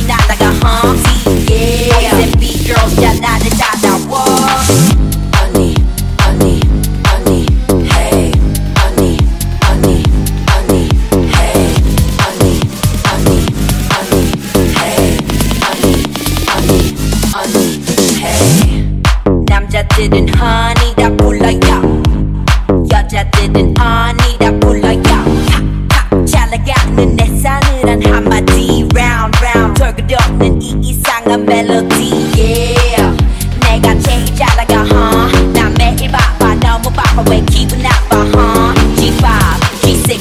날아가 hunty yeah boys and big girls 다 나를 찾아와 언니 언니 언니 hey 언니 언니 언니 hey 언니 언니 언니 hey 언니 언니 언니 hey 남자들은 honey 다 불러요 여자들은 언니 다 불러요 잘 나가는 내 싸늘한 한마디 round round 덜그덕는 이 이상한 멜로디 yeah 내가 제일 잘 나가 나 매일 바빠 너무 바빠 왜 기분 나빠 G5, G6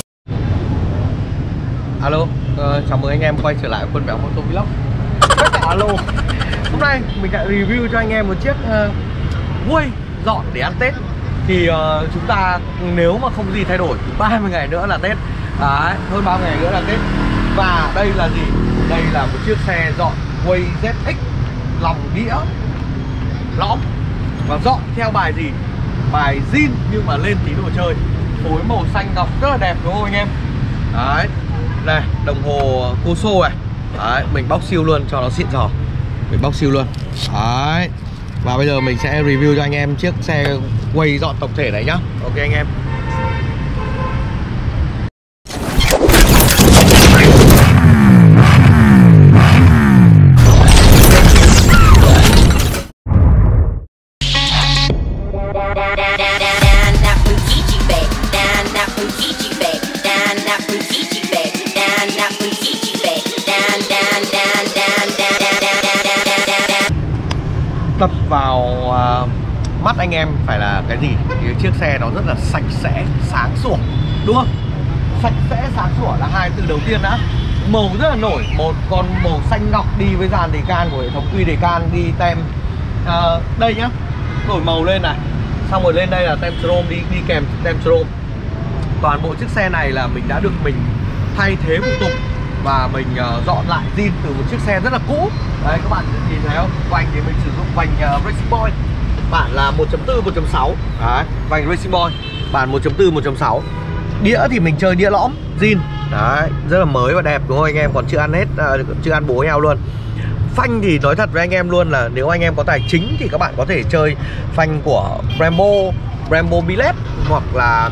Alo, chào mừng anh em quay trở lại Quân Béo Moto Vlog. Alo, hôm nay mình lại review cho anh em một chiếc Way dọn để ăn Tết. Thì chúng ta nếu mà không gì thay đổi thì 30 ngày nữa là Tết. Đấy, hơn 30 ngày nữa là Tết. Và đây là gì? Đây là một chiếc xe dọn Way ZX lòng đĩa lõm. Và dọn theo bài gì? Bài zin nhưng mà lên tí đồ chơi. Phối màu xanh ngọc rất là đẹp đúng không anh em? Đấy, này, đồng hồ Coso này. Đấy, mình bóc siêu luôn cho nó xịn sò. Mình bóc siêu luôn. Đấy. Và bây giờ mình sẽ review cho anh em chiếc xe Way dọn tổng thể này nhá. Ok anh em. Đập vào mắt anh em phải là cái gì? Cái chiếc xe nó rất là sạch sẽ, sáng sủa, đúng không? Sạch sẽ, sáng sủa là hai từ đầu tiên đã. Màu rất là nổi, một con màu xanh ngọc đi với dàn đề can của hệ thống quy đề can đi tem đây nhá, đổi màu lên này, xong rồi lên đây là tem chrome đi kèm tem chrome. Toàn bộ chiếc xe này là mình đã được mình thay thế phụ tùng và mình dọn lại zin từ một chiếc xe rất là cũ. Đấy các bạn nhìn thấy không? Vành thì mình sử dụng vành Racing Boy bản là 1.4 1.6. Đấy, vành Racing Boy bản 1.4 1.6. Đĩa thì mình chơi đĩa lõm zin. Đấy, rất là mới và đẹp đúng không anh em? Còn chưa ăn hết, chưa ăn bố nhau luôn. Phanh thì nói thật với anh em luôn là nếu anh em có tài chính thì các bạn có thể chơi phanh của Brembo Billet hoặc là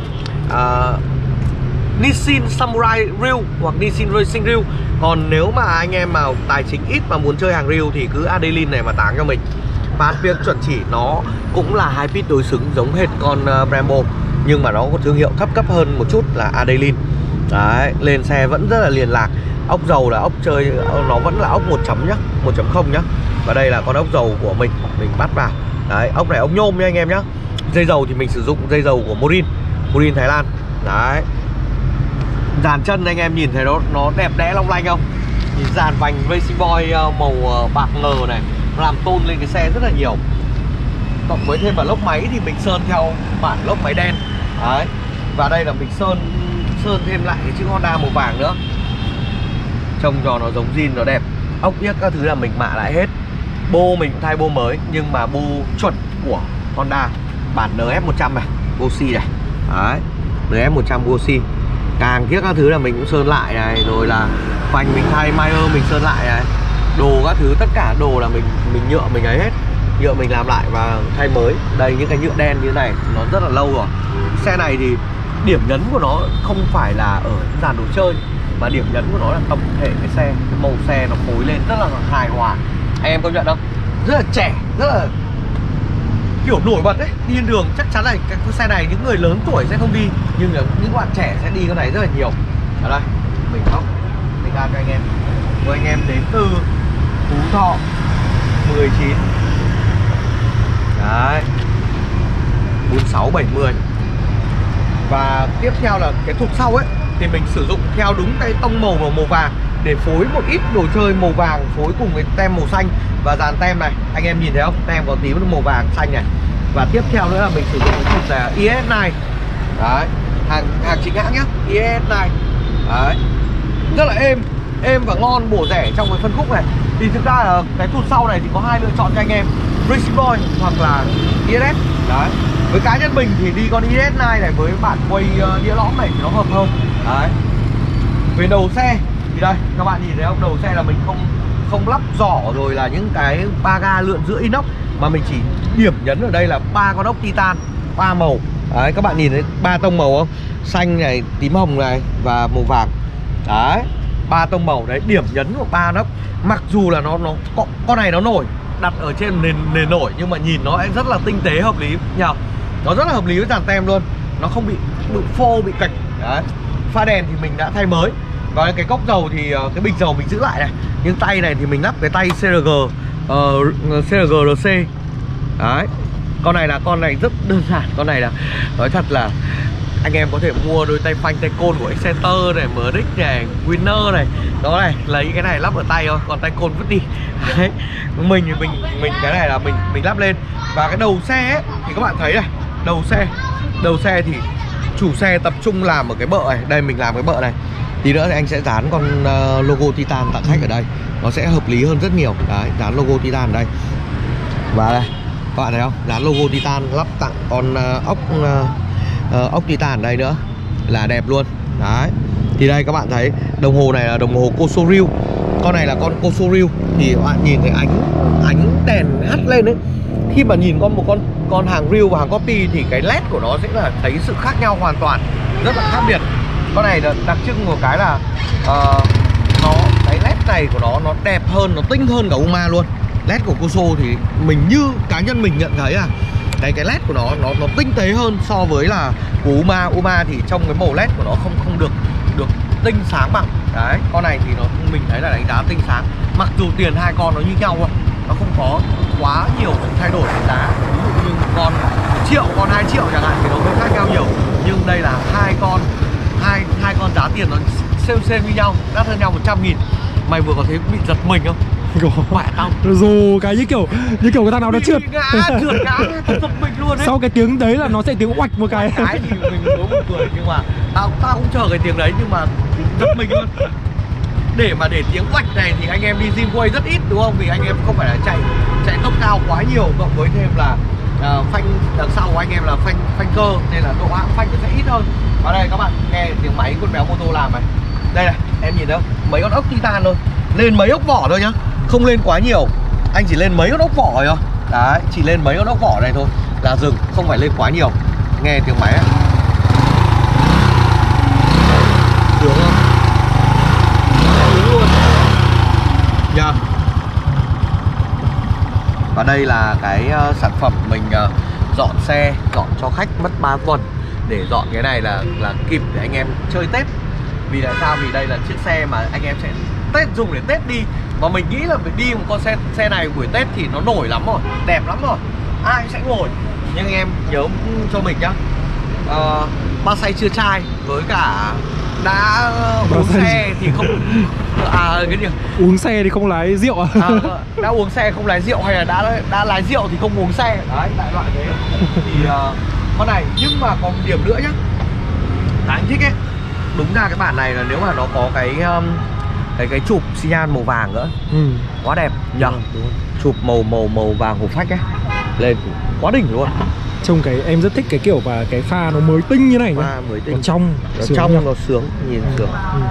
Nissin Samurai Reel hoặc Nissin Racing Reel. Còn nếu mà anh em mà tài chính ít mà muốn chơi hàng Reel thì cứ Adeline này mà táng cho mình. Phát phiên chuẩn chỉ nó cũng là hai pit đối xứng giống hệt con Brembo, nhưng mà nó có thương hiệu thấp cấp hơn một chút là Adeline. Đấy, lên xe vẫn rất là liền lạc. Ốc dầu là ốc chơi, nó vẫn là ốc 1 chấm nhá, 1.0 nhá. Và đây là con ốc dầu của mình bắt vào. Đấy, ốc này ốc nhôm nha anh em nhá. Dây dầu thì mình sử dụng dây dầu của Morin Thái Lan. Đấy. Dàn chân anh em nhìn thấy nó đẹp đẽ long lanh không? Nhìn dàn vành Racing Boy màu bạc ngờ này, nó làm tôn lên cái xe rất là nhiều. Cộng với thêm vào lốc máy thì mình sơn theo bản lốc máy đen. Đấy. Và đây là mình sơn thêm lại cái chữ Honda màu vàng nữa. Trông cho nó giống zin, nó đẹp. Ốc yếc các thứ là mình mạ lại hết. Bô mình cũng thay bô mới, nhưng mà bô chuẩn của Honda bản NF100 này, Gossi này. Đấy, NF100 Gossi. Càng thiết các thứ là mình cũng sơn lại này. Rồi là phanh mình thay Mayer mình sơn lại này. Đồ các thứ, tất cả đồ là mình nhựa mình ấy hết. Nhựa mình làm lại và thay mới. Đây những cái nhựa đen như thế này nó rất là lâu rồi. Xe này thì điểm nhấn của nó không phải là ở dàn đồ chơi, mà điểm nhấn của nó là tổng thể cái xe, cái màu xe nó phối lên rất là hài hòa. Anh em công nhận không? Rất là trẻ, rất là kiểu nổi bật đấy. Đi trên đường chắc chắn là cái xe này những người lớn tuổi sẽ không đi, nhưng là những bạn trẻ sẽ đi cái này rất là nhiều. Ở đây mình khóc mình ra cho anh em. Với anh em đến từ Phú Thọ 19. Đấy, 46 70. Và tiếp theo là cái thùng sau ấy thì mình sử dụng theo đúng cái tông màu và màu vàng để phối một ít đồ chơi màu vàng phối cùng với tem màu xanh. Và dàn tem này anh em nhìn thấy không, tem có tí màu vàng xanh này. Và tiếp theo nữa là mình sử dụng cái thùng là ES9. Đấy, hàng chính hãng nhá, ES9. Đấy, rất là êm và ngon, bổ rẻ trong cái phân khúc này. Thì thực ra là cái thùng sau này thì có hai lựa chọn cho anh em, Racing Boy hoặc là ES. Đấy, với cá nhân mình thì đi con ES9 này với bản quay đĩa lõm này thì nó hợp hơn. Đấy. Về đầu xe thì đây các bạn nhìn thấy không, đầu xe là mình không không lắp giỏ rồi là những cái ba ga lượn giữa inox, mà mình chỉ điểm nhấn ở đây là 3 con ốc titan 3 màu. Đấy, các bạn nhìn thấy 3 tông màu không? Xanh này, tím hồng này và màu vàng. Đấy, 3 tông màu đấy, điểm nhấn của 3 ốc. Mặc dù là con này nó nổi, đặt ở trên nền nổi, nhưng mà nhìn nó rất là tinh tế, hợp lý nhỉ. Nó rất là hợp lý với dàn tem luôn. Nó không bị phô, bị cạch. Đấy. Pha đèn thì mình đã thay mới. Và cái cốc dầu thì cái bình dầu mình giữ lại này. Nhưng tay này thì mình lắp cái tay CRG CRG-RC. Đấy. Con này rất đơn giản. Con này là nói thật là anh em có thể mua đôi tay phanh tay côn của Excenter này, MX này, Winner này. Đó này, lấy cái này lắp ở tay thôi, còn tay côn vứt đi. Đấy. Mình cái này là mình lắp lên. Và cái đầu xe ấy, thì các bạn thấy này, đầu xe thì chủ xe tập trung làm ở cái bợ này. Đây mình làm cái bợ này. Tí nữa thì anh sẽ dán con logo Titan tặng khách ở đây. Nó sẽ hợp lý hơn rất nhiều. Đấy, dán logo Titan ở đây. Và đây, các bạn thấy không? Dán logo Titan lắp tặng con ốc Titan ở đây nữa là đẹp luôn. Đấy. Thì đây các bạn thấy đồng hồ này là đồng hồ Cosoril. Con này là con Cosoril. Thì các bạn nhìn thấy ánh đèn hắt lên ấy. Khi mà nhìn một con hàng real và hàng copy thì cái led của nó sẽ là thấy sự khác nhau hoàn toàn, rất là khác biệt. Con này là đặc trưng của cái là cái led này của nó đẹp hơn, nó tinh hơn cả Uma luôn. Led của Coso thì mình như cá nhân mình nhận thấy cái led của nó tinh tế hơn so với là của Uma. Uma thì trong cái màu led của nó không được tinh sáng bằng. Đấy, con này thì mình thấy là đánh giá tinh sáng. Mặc dù tiền hai con nó như nhau thôi, nó không có quá nhiều thay đổi về giá. Ví dụ như con 1 triệu, con 2 triệu chẳng hạn thì nó mới khác nhau nhiều. Nhưng đây là hai con giá tiền nó xem như nhau, đắt hơn nhau 100.000. Mày vừa có thấy bị giật mình không? Mẹ tao dù cái như kiểu cái thằng nào nó trượt ngã giật mình luôn đấy. Sau cái tiếng đấy là nó sẽ tiếng oạch một cái thì mình đố một cười, nhưng mà tao cũng chờ cái tiếng đấy, nhưng mà giật mình luôn. Để tiếng oạch này thì anh em đi Dreamway rất ít đúng không? Vì anh em không phải là chạy tốc cao quá nhiều, cộng với thêm là phanh đằng sau của anh em là phanh cơ, nên là độ ám phanh nó sẽ ít hơn. Và đây các bạn nghe tiếng máy con béo mô tô làm này. Đây này, em nhìn thấy không? Mấy con ốc Titan thôi, lên mấy ốc vỏ thôi nhá, không lên quá nhiều. Anh chỉ lên mấy con ốc vỏ thôi. Đấy, chỉ lên mấy con ốc vỏ này thôi là dừng, không phải lên quá nhiều. Nghe tiếng máy ấy. Sướng không? Sướng luôn nha. Và đây là cái sản phẩm mình dọn xe, dọn cho khách mất 3 tuần. Để dọn cái này là kịp để anh em chơi Tết. Vì tại sao? Vì đây là chiếc xe mà anh em sẽ dùng để Tết đi. Và mình nghĩ là phải đi một con xe này buổi Tết thì nó nổi lắm rồi, đẹp lắm rồi, ai cũng sẽ ngồi. Nhưng anh em nhớ cho mình nhá, ba say chưa chai, với cả đã uống xe thì không cái gì? Uống xe thì không lái rượu à? Đã uống xe không lái rượu, hay là đã lái rượu thì không uống xe. Đấy, đại loại thế. Thì con này, nhưng mà còn một điểm nữa nhá, anh thích ấy. Đúng ra cái bản này là nếu mà nó có cái chụp xi nhan màu vàng nữa, quá đẹp nhỉ. Chụp màu vàng hộp phách ấy lên quá đỉnh luôn. Trông cái em rất thích cái kiểu và cái pha nó mới tinh như này nhá. Mới tinh. Nó trong, nó sướng, nhìn sướng.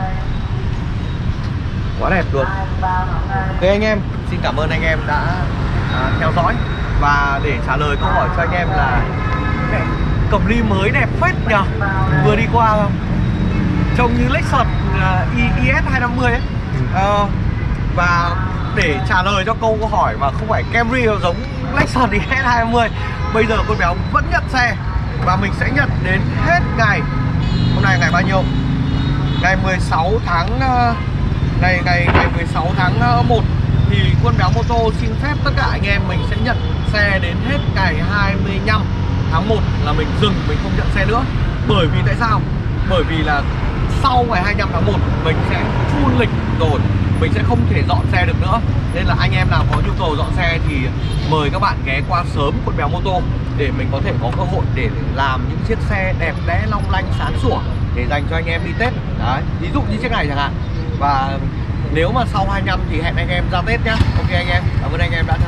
Quá đẹp luôn. Ok anh em, xin cảm ơn anh em đã theo dõi. Và để trả lời câu hỏi cho anh em là Cẩm Ly mới đẹp phết nhỉ. Vừa đi qua không? Trông như Lexus IS 250 ấy. Và để trả lời cho câu hỏi mà không phải Camry giống Lexus IS 250, bây giờ con béo vẫn nhận xe. Và mình sẽ nhận đến hết ngày, hôm nay ngày bao nhiêu? Ngày 16 tháng ngày 16 tháng 1 thì Quân Béo Mô Tô xin phép tất cả anh em mình sẽ nhận xe đến hết ngày 25 tháng 1 là mình dừng, mình không nhận xe nữa. Bởi vì tại sao? Bởi vì là sau ngày 25 tháng 1 mình sẽ full lịch rồi, mình sẽ không thể dọn xe được nữa. Nên là anh em nào có nhu cầu dọn xe thì mời các bạn ghé qua sớm Quân Béo Mô Tô để mình có thể có cơ hội để làm những chiếc xe đẹp đẽ, long lanh, sáng sủa để dành cho anh em đi Tết. Đấy, ví dụ như chiếc này chẳng hạn. Và nếu mà sau 25 thì hẹn anh em ra Tết nhá. Ok anh em, cảm ơn anh em đã